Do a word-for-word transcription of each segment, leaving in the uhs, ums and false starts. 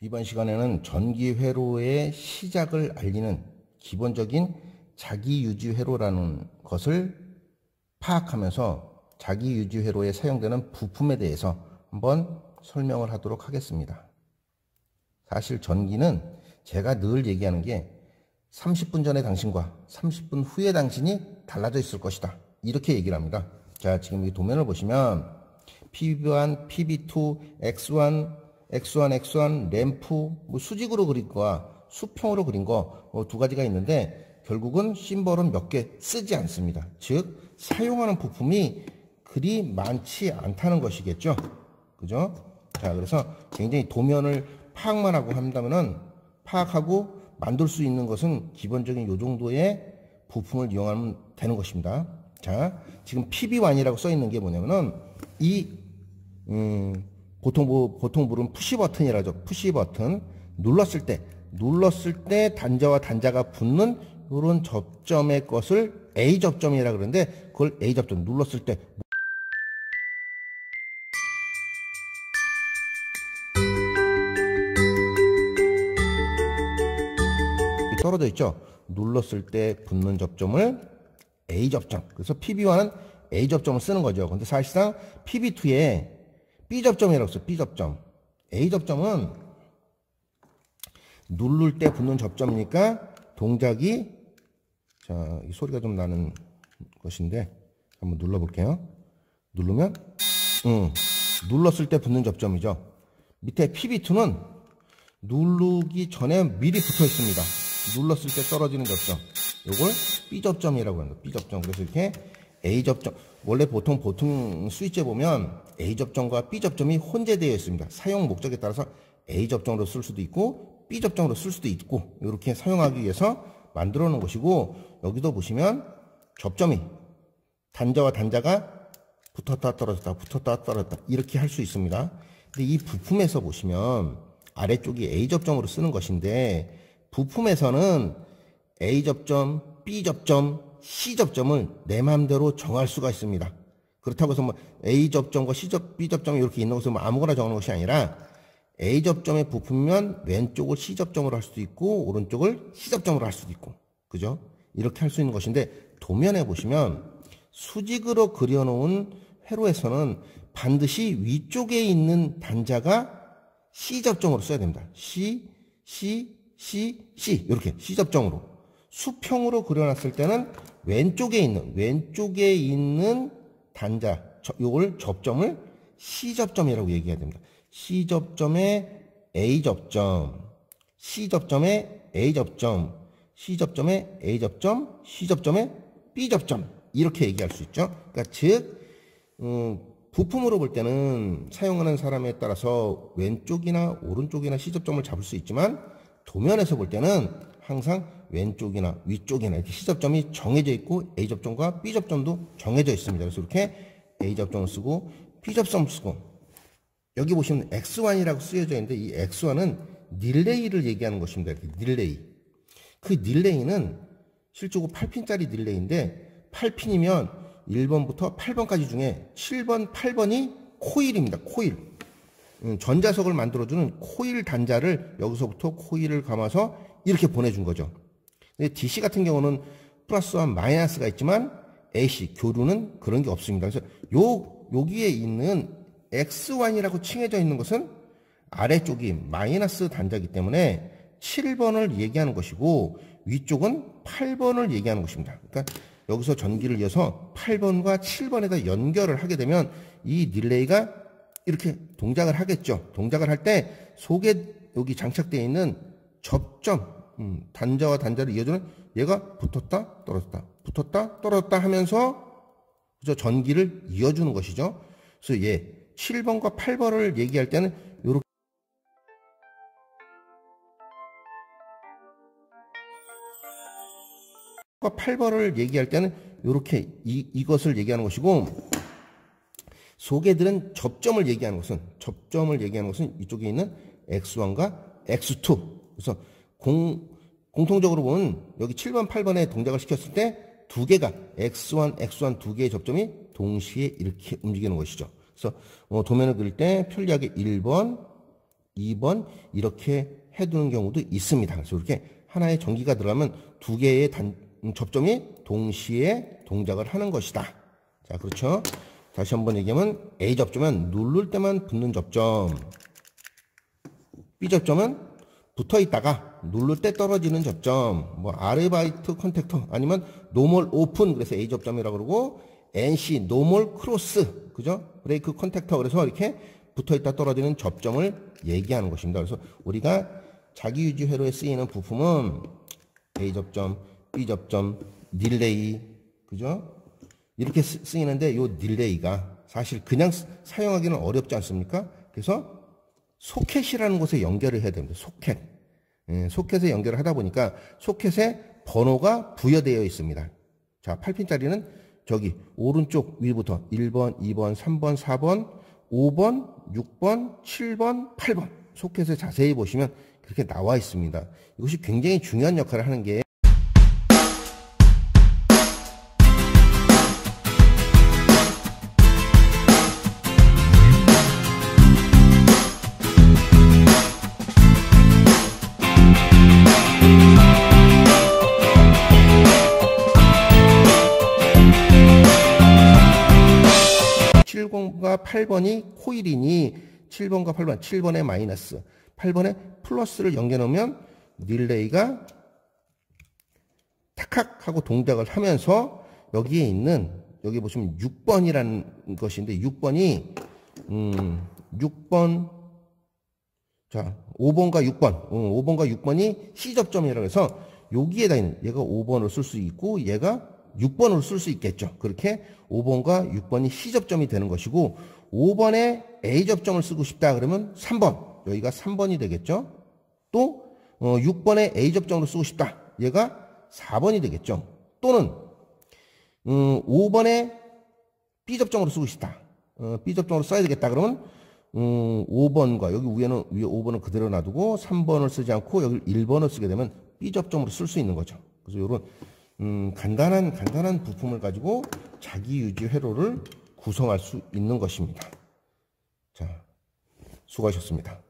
이번 시간에는 전기 회로의 시작을 알리는 기본적인 자기 유지 회로라는 것을 파악하면서 자기 유지 회로에 사용되는 부품에 대해서 한번 설명을 하도록 하겠습니다. 사실 전기는 제가 늘 얘기하는 게 삼십 분 전의 당신과 삼십 분 후의 당신이 달라져 있을 것이다, 이렇게 얘기를 합니다. 자, 지금 이 도면을 보시면 피브이 일, 피브이 투, 엑스 원, 엑스 원, 엑스 원, 램프, 뭐 수직으로 그린 거와 수평으로 그린 거 두 가지가 있는데 결국은 심벌은 몇 개 쓰지 않습니다. 즉 사용하는 부품이 그리 많지 않다는 것이겠죠. 그죠? 자, 그래서 굉장히 도면을 파악만 하고 한다면은 파악하고 만들 수 있는 것은 기본적인 요 정도의 부품을 이용하면 되는 것입니다. 자, 지금 피브이 일이라고 써 있는 게 뭐냐면은 이 음, 보통 뭐 보통 부르는 푸시 버튼이라죠. 푸시 버튼 눌렀을 때 눌렀을 때 단자와 단자가 붙는 이런 접점의 것을 A 접점이라 그러는데 그걸 A 접점 눌렀을 때 떨어져 있죠. 눌렀을 때 붙는 접점을 A 접점. 그래서 피브이 일은 A 접점을 쓰는 거죠. 근데 사실상 피브이 투에 B 접점이라고 써요. B 접점. A 접점은 누를 때 붙는 접점이니까 동작이, 자, 이 소리가 좀 나는 것인데 한번 눌러볼게요. 누르면 음, 눌렀을 때 붙는 접점이죠. 밑에 피브이 투는 누르기 전에 미리 붙어 있습니다. 눌렀을 때 떨어지는 접점. 이걸 B 접점이라고 합니다. B 접점. 그래서 이렇게 A 접점. 원래 보통 보통 스위치에 보면 A 접점과 B 접점이 혼재되어 있습니다. 사용 목적에 따라서 A 접점으로 쓸 수도 있고 B 접점으로 쓸 수도 있고 이렇게 사용하기 위해서 만들어 놓은 것이고, 여기도 보시면 접점이 단자와 단자가 붙었다 떨어졌다 붙었다 떨어졌다 이렇게 할 수 있습니다. 근데 이 부품에서 보시면 아래쪽이 A 접점으로 쓰는 것인데 부품에서는 A 접점, B 접점, C 접점을 내 마음대로 정할 수가 있습니다. 그렇다고 해서 뭐 A 접점과 C 접, B 점이 이렇게 있는 것을 뭐 아무거나 정하는 것이 아니라 A 접점의 부품이면 왼쪽을 C 접점으로 할 수도 있고 오른쪽을 C 접점으로 할 수도 있고, 그죠? 이렇게 할 수 있는 것인데 도면에 보시면 수직으로 그려놓은 회로에서는 반드시 위쪽에 있는 단자가 C 접점으로 써야 됩니다. C, C, C, C 이렇게 C 접점으로. 수평으로 그려놨을 때는 왼쪽에 있는 왼쪽에 있는 단자, 요걸 접점을 C 접점이라고 얘기해야 됩니다. C 접점에 A 접점, C 접점에 A 접점, C 접점에 A 접점, C 접점에 B 접점 이렇게 얘기할 수 있죠. 그러니까 즉 음, 부품으로 볼 때는 사용하는 사람에 따라서 왼쪽이나 오른쪽이나 C 접점을 잡을 수 있지만 도면에서 볼 때는 항상 왼쪽이나 위쪽이나 이렇게 C 접점이 정해져 있고 A 접점과 B 접점도 정해져 있습니다. 그래서 이렇게 A 접점을 쓰고 B 접점을 쓰고, 여기 보시면 엑스 원이라고 쓰여져 있는데 이 엑스 원은 릴레이를 얘기하는 것입니다. 이렇게 릴레이. 그 릴레이는 실제로 팔 핀짜리 릴레이인데 팔 핀이면 일 번부터 팔 번까지 중에 칠 번, 팔 번이 코일입니다. 코일. 전자석을 만들어주는 코일 단자를 여기서부터 코일을 감아서 이렇게 보내준 거죠. 근데 디씨 같은 경우는 플러스와 마이너스가 있지만 에이씨, 교류는 그런 게 없습니다. 그래서 요, 여기에 있는 엑스 원이라고 칭해져 있는 것은 아래쪽이 마이너스 단자이기 때문에 칠 번을 얘기하는 것이고 위쪽은 팔 번을 얘기하는 것입니다. 그러니까 여기서 전기를 이어서 팔 번과 칠 번에다 연결을 하게 되면 이 릴레이가 이렇게 동작을 하겠죠. 동작을 할 때 속에 여기 장착되어 있는 접점, 음, 단자와 단자를 이어주는 얘가 붙었다 떨어졌다 붙었다 떨어졌다 하면서 그죠, 전기를 이어주는 것이죠. 그래서 얘 칠 번과 팔 번을 얘기할 때는 요렇게 팔 번을 얘기할 때는 이렇게 이것을 얘기하는 것이고, 속에 들은 접점을 얘기하는 것은 접점을 얘기하는 것은 이쪽에 있는 엑스 원과 엑스 투. 그래서 공, 공통적으로 보면 여기 칠 번, 팔 번에 동작을 시켰을 때 두 개가 엑스 원, 엑스 원 두 개의 접점이 동시에 이렇게 움직이는 것이죠. 그래서 어, 도면을 그릴 때 편리하게 일 번, 이 번 이렇게 해두는 경우도 있습니다. 그래서 이렇게 하나의 전기가 들어가면 두 개의 단, 접점이 동시에 동작을 하는 것이다. 자, 그렇죠? 다시 한번 얘기하면 A 접점은 누를 때만 붙는 접점, B 접점은 붙어 있다가 누를 때 떨어지는 접점, 뭐 아르바이트 컨택터 아니면 노멀 오픈, 그래서 A 접점이라고 그러고 엔씨 노멀 크로스, 그죠? 브레이크 컨택터, 그래서 이렇게 붙어 있다 떨어지는 접점을 얘기하는 것입니다. 그래서 우리가 자기 유지 회로에 쓰이는 부품은 A 접점, B 접점, 릴레이, 그죠? 이렇게 쓰이는데 요 릴레이가 사실 그냥 사용하기는 어렵지 않습니까? 그래서 소켓이라는 곳에 연결을 해야 됩니다. 소켓. 예, 소켓에 연결을 하다 보니까 소켓에 번호가 부여되어 있습니다. 자, 팔 핀짜리는 저기 오른쪽 위부터 일 번, 이 번, 삼 번, 사 번, 오 번, 육 번, 칠 번, 팔 번 소켓에 자세히 보시면 그렇게 나와 있습니다. 이것이 굉장히 중요한 역할을 하는 게 칠 번과 팔 번이 코일이니 칠 번과 팔 번, 칠 번에 마이너스, 팔 번에 플러스를 연결해 놓으면 릴레이가 탁탁 하고 동작을 하면서 여기에 있는, 여기 보시면 육 번이라는 것인데 육 번이 음, 육 번, 자, 오 번과 육 번, 음, 오 번과 육 번이 C 접점이라고 해서 여기에다 있는, 얘가 오 번으로 쓸 수 있고 얘가 육 번으로 쓸 수 있겠죠. 그렇게 오 번과 육 번이 C 접점이 되는 것이고 오 번에 A 접점을 쓰고 싶다 그러면 삼 번, 여기가 삼 번이 되겠죠. 또 어, 육 번에 A 접점으로 쓰고 싶다, 얘가 사 번이 되겠죠. 또는 음, 오 번에 B 접점으로 쓰고 싶다, 어, B 접점으로 써야 되겠다 그러면 음, 오 번과 여기 위에는 위에 오 번을 그대로 놔두고 삼 번을 쓰지 않고 여기 일 번을 쓰게 되면 B 접점으로 쓸 수 있는 거죠. 그래서 이런 음, 간단한 간단한 부품을 가지고 자기 유지 회로를 구성할 수 있는 것입니다. 자, 수고하셨습니다.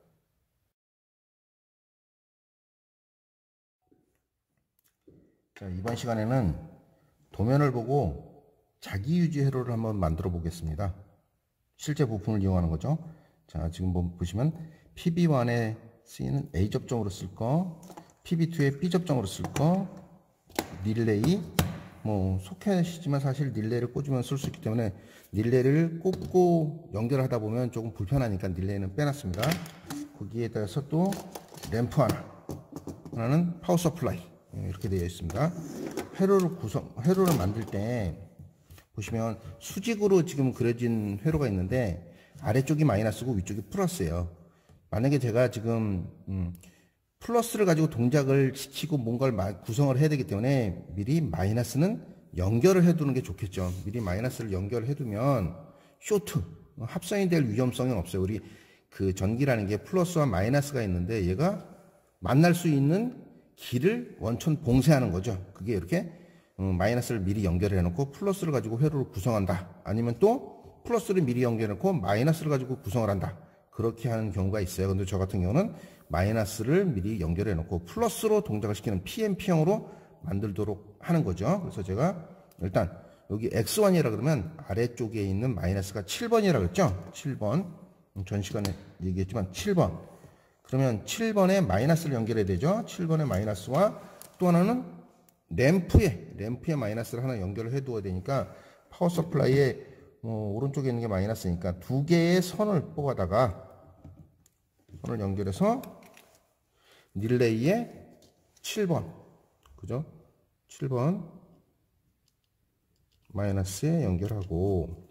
자, 이번 시간에는 도면을 보고 자기 유지 회로를 한번 만들어 보겠습니다. 실제 부품을 이용하는 거죠. 자, 지금 보시면 피비원에 쓰이는 A 접점으로 쓸 거, 피비투에 B 접점으로 쓸 거, 릴레이, 뭐 소켓이지만 사실 릴레이를 꽂으면 쓸 수 있기 때문에 릴레이를 꽂고 연결하다 보면 조금 불편하니까 릴레이는 빼놨습니다. 거기에 따라서 또 램프 하나, 하나는 파워 서플라이, 이렇게 되어 있습니다. 회로를 구성, 회로를 만들 때 보시면 수직으로 지금 그려진 회로가 있는데 아래쪽이 마이너스고 위쪽이 플러스예요. 만약에 제가 지금 음, 플러스를 가지고 동작을 시키고 뭔가를 구성을 해야 되기 때문에 미리 마이너스는 연결을 해두는 게 좋겠죠. 미리 마이너스를 연결을 해두면 쇼트, 합선이 될 위험성이 없어요. 우리 그 전기라는 게 플러스와 마이너스가 있는데 얘가 만날 수 있는 길을 원천 봉쇄하는 거죠. 그게 이렇게 마이너스를 미리 연결해 놓고 플러스를 가지고 회로를 구성한다. 아니면 또 플러스를 미리 연결해 놓고 마이너스를 가지고 구성을 한다. 그렇게 하는 경우가 있어요. 근데 저 같은 경우는 마이너스를 미리 연결해 놓고 플러스로 동작을 시키는 피엠피형으로 만들도록 하는 거죠. 그래서 제가 일단 여기 엑스 원이라 그러면 아래쪽에 있는 마이너스가 칠 번이라고 했죠. 칠 번. 전 시간에 얘기했지만 칠 번. 그러면 칠 번에 마이너스를 연결해야 되죠. 칠 번에 마이너스와 또 하나는 램프에, 램프에 마이너스를 하나 연결을 해 두어야 되니까 파워 서플라이에 어, 오른쪽에 있는 게 마이너스니까 두 개의 선을 뽑아다가 선을 연결해서 릴레이에 칠 번, 그죠? 칠 번 마이너스에 연결하고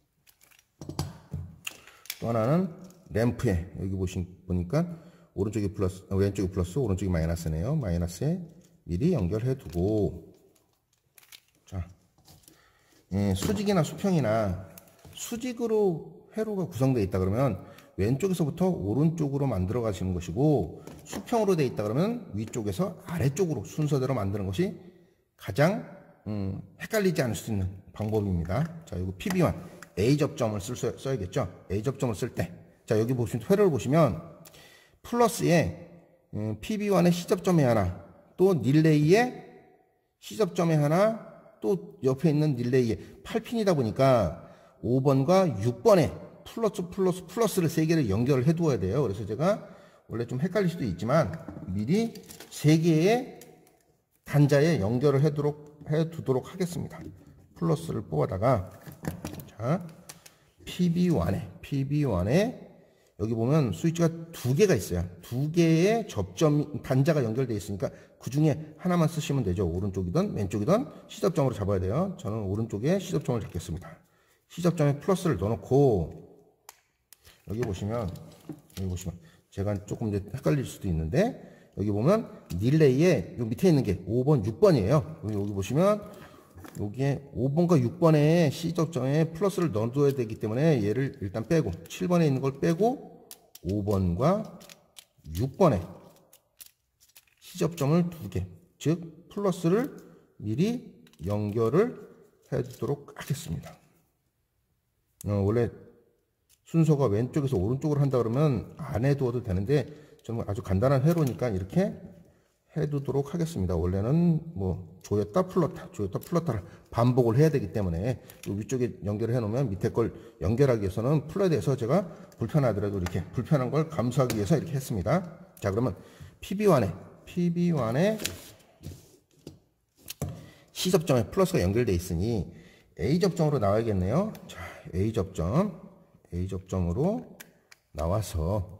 또 하나는 램프에, 여기 보시, 보니까 오른쪽이 플러스, 왼쪽이 플러스, 오른쪽이 마이너스네요. 마이너스에 미리 연결해 두고, 자, 예, 수직이나 수평이나 수직으로 회로가 구성되어 있다 그러면 왼쪽에서부터 오른쪽으로 만들어 가시는 것이고, 수평으로 되어 있다 그러면 위쪽에서 아래쪽으로 순서대로 만드는 것이 가장 음, 헷갈리지 않을 수 있는 방법입니다. 자, 이거 피비 원 A 접점을 쓸, 써야겠죠. A 접점을 쓸 때, 자, 여기 보시면 회로를 보시면 플러스에 음, 피비원의 시접점에 하나, 또 릴레이에 시접점에 하나, 또 옆에 있는 릴레이에 팔 핀이다 보니까 오 번과 육 번에 플러스 플러스 플러스를 세 개를 연결을 해 두어야 돼요. 그래서 제가 원래 좀 헷갈릴 수도 있지만 미리 세 개의 단자에 연결을 해 두도록, 해 두도록 하겠습니다. 플러스를 뽑아다가 자 피비원에 피비원에 여기 보면 스위치가 두 개가 있어요. 두 개의 접점 단자가 연결되어 있으니까 그 중에 하나만 쓰시면 되죠. 오른쪽이든 왼쪽이든 시접점으로 잡아야 돼요. 저는 오른쪽에 시접점을 잡겠습니다. 시접점에 플러스를 넣어놓고 여기 보시면 여기 보시면 제가 조금 이제 헷갈릴 수도 있는데 여기 보면 릴레이에 요 밑에 있는 게 오 번, 육 번이에요. 여기, 여기 보시면 여기에 오 번과 육 번에 시접점에 플러스를 넣어줘야 되기 때문에 얘를 일단 빼고 칠 번에 있는 걸 빼고 오 번과 육 번에 시접점을 두 개, 즉 플러스를 미리 연결을 해 두도록 하겠습니다. 어, 원래 순서가 왼쪽에서 오른쪽으로 한다 그러면 안 해두어도 되는데 저는 아주 간단한 회로니까 이렇게 해두도록 하겠습니다. 원래는 뭐 조였다 풀렀다 조였다 풀렀다를 반복을 해야 되기 때문에 위쪽에 연결을 해놓으면 밑에 걸 연결하기 위해서는 풀어야 돼서 제가 불편하더라도 이렇게 불편한 걸 감수하기 위해서 이렇게 했습니다. 자 그러면 피비원에 피비원에 C접점에 플러스가 연결되어 있으니 A접점으로 나와야겠네요. 자 A접점 A접점으로 나와서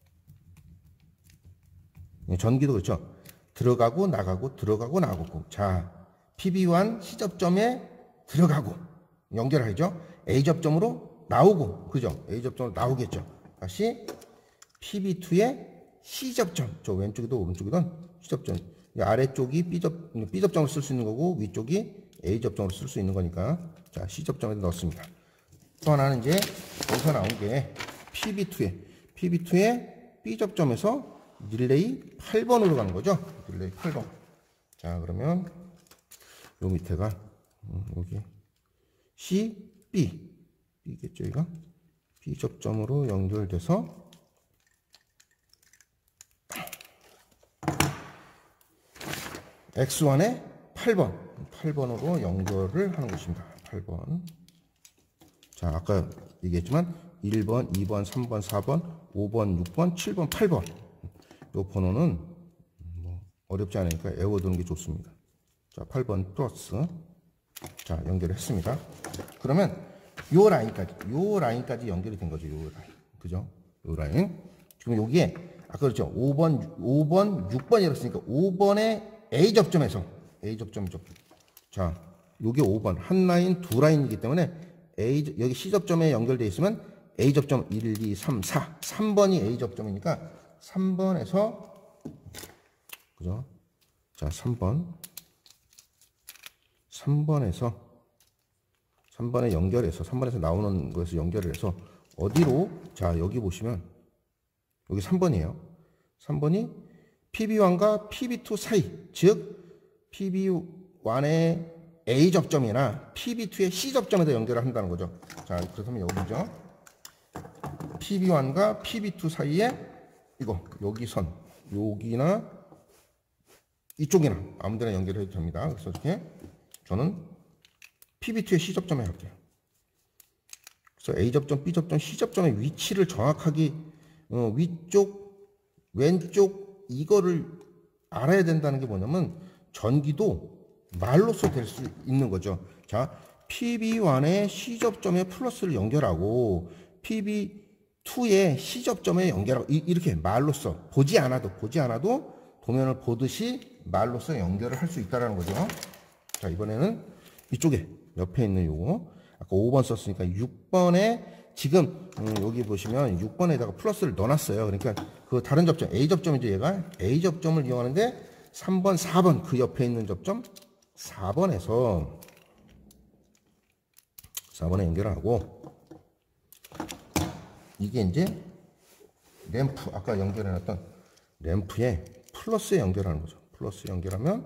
전기도 그렇죠. 들어가고 나가고 들어가고 나가고 자 피비원 C접점에 들어가고 연결하죠. A접점으로 나오고 그죠. A접점으로 나오겠죠. 다시 피비투에 C접점 저 왼쪽이든 오른쪽이든 C접점 아래쪽이 B접, B접점으로 쓸 수 있는 거고 위쪽이 A접점으로 쓸 수 있는 거니까 자 C접점에 넣었습니다. 또 하나는 이제 여기서 나온 게 피비투에 피비투에 B접점에서 릴레이 팔 번으로 가는 거죠. 릴레이 팔 번. 자, 그러면 요 밑에가 여기 C, B. B겠죠, 이거? B 접점으로 연결돼서 엑스원에 팔 번. 팔 번으로 연결을 하는 것입니다. 팔 번. 자, 아까 얘기했지만 일 번, 이 번, 삼 번, 사 번, 오 번, 육 번, 칠 번, 팔 번. 요 번호는 뭐 어렵지 않으니까 외워두는 게 좋습니다. 자, 팔 번 플러스. 자, 연결했습니다. 그러면 요 라인까지, 요 라인까지 연결이 된 거죠. 요 라인. 그죠? 요 라인. 지금 여기에, 아까 그렇죠. 오 번, 오 번, 육 번이라고 했으니까 오 번에 A 접점에서, A 접점이죠. 자, 요게 오 번. 한 라인, 두 라인이기 때문에 A, 여기 C 접점에 연결되어 있으면 A 접점 일, 이, 삼, 사. 삼 번이 A 접점이니까 삼 번에서, 그죠? 자, 삼 번. 삼 번에서, 삼 번에 연결해서, 삼 번에서 나오는 것에서 연결을 해서, 어디로? 자, 여기 보시면, 여기 삼 번이에요. 삼 번이 피비원과 피비투 사이, 즉, 피비원의 A 접점이나 피비투의 C 접점에서 연결을 한다는 거죠. 자, 그렇다면 여기죠. 피비원과 피비투 사이에 이거 여기 선 여기나 이쪽이나 아무데나 연결해도 됩니다. 그래서 이렇게 저는 피비투의 C접점에 할게요. 그래서 A접점, B접점, C접점의 위치를 정확하게 어, 위쪽, 왼쪽 이거를 알아야 된다는 게 뭐냐면 전기도 말로써 될 수 있는 거죠. 자, 피비원의 C접점에 플러스를 연결하고 피비투의 C접점에 연결하고 이, 이렇게 말로써 보지 않아도 보지 않아도 도면을 보듯이 말로써 연결을 할 수 있다는 거죠. 자, 이번에는 이쪽에 옆에 있는 요거 아까 오 번 썼으니까 육 번에 지금 음, 여기 보시면 육 번에다가 플러스를 넣어놨어요. 그러니까 그 다른 접점 A 접점이죠. 얘가 A 접점을 이용하는데 삼 번, 사 번 그 옆에 있는 접점 사 번에서 사 번에 연결하고 이게 이제 램프 아까 연결해놨던 램프에 플러스에 연결하는 거죠. 플러스 연결하면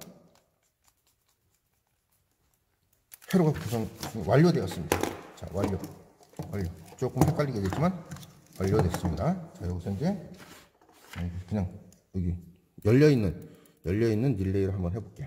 회로가 구성 완료되었습니다. 자, 완료. 완료. 조금 헷갈리게 됐지만 완료됐습니다. 자, 여기서 이제 그냥 여기 열려있는 열려있는 릴레이를 한번 해볼게요.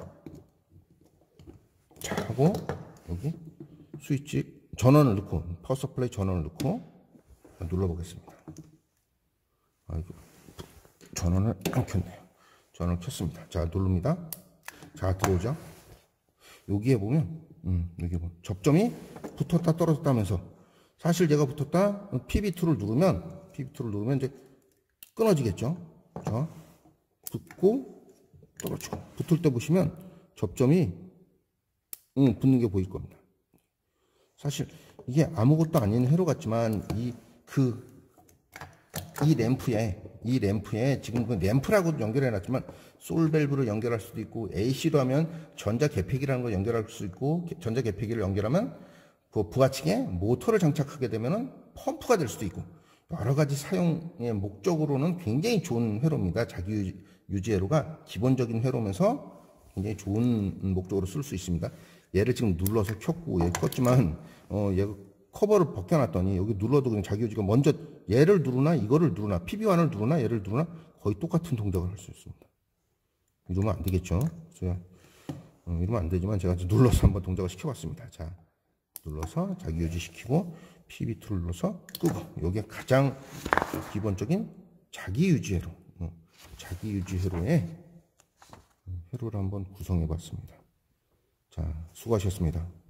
자, 하고 여기 스위치 전원을 넣고 파워 서플라이 전원을 넣고 눌러보겠습니다. 아이고, 전원을 안 켰네요. 전원을 켰습니다. 자, 누릅니다. 자, 들어오죠. 여기에 보면 음, 여기 보면 접점이 붙었다 떨어졌다 하면서 사실 제가 붙었다 피비이를 누르면 피비이를 누르면 이제 끊어지겠죠. 자, 붙고 떨어지고 붙을 때 보시면 접점이 음, 붙는 게 보일 겁니다. 사실 이게 아무것도 아닌 회로 같지만 이 그 이 램프에 이 램프에 지금 그 램프라고 연결해 놨지만 솔밸브를 연결할 수도 있고 에이씨로 하면 전자 개폐기라는 걸 연결할 수 있고 전자 개폐기를 연결하면 그 부하층에 모터를 장착하게 되면은 펌프가 될 수도 있고 여러 가지 사용의 목적으로는 굉장히 좋은 회로입니다. 자기 유지 회로가 기본적인 회로면서 굉장히 좋은 목적으로 쓸 수 있습니다. 얘를 지금 눌러서 켰고 얘 껐지만 어 얘가 커버를 벗겨놨더니 여기 눌러도 그냥 자기 유지가 먼저 얘를 누르나 이거를 누르나 피비일을 누르나 얘를 누르나 거의 똑같은 동작을 할 수 있습니다. 이러면 안 되겠죠. 제가 어, 이러면 안 되지만 제가 눌러서 한번 동작을 시켜봤습니다. 자, 눌러서 자기 유지 시키고 피비이를 눌러서 끄고 여기에 가장 기본적인 자기 유지 회로 어, 자기 유지 회로의 회로를 한번 구성해봤습니다. 자, 수고하셨습니다.